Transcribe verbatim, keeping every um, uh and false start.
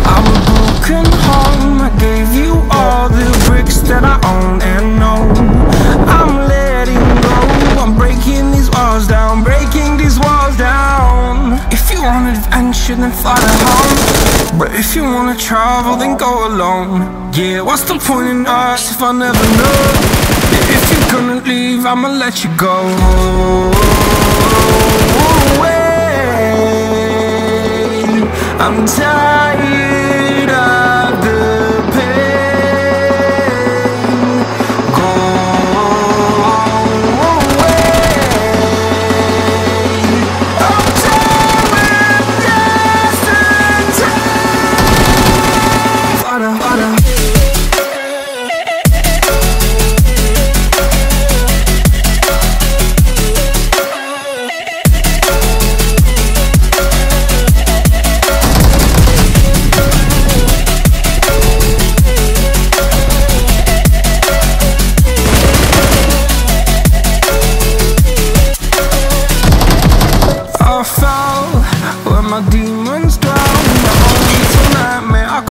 I'm a broken home. I gave you all the bricks that I own and know. I'm letting go. I'm breaking these walls down, breaking these walls down. If you want adventure, then fly to home. But if you wanna travel, then go alone. Yeah, what's the point in us if I never know? If you're gonna leave, I'ma let you go. I'm tired of the pain. Go away. I'm tired with yesterday. Fada, fada. My